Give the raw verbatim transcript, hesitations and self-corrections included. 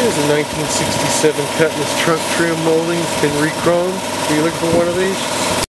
Here's a nineteen sixty-seven Cutlass trunk trim molding. It's been re-chromed. Are you looking for one of these?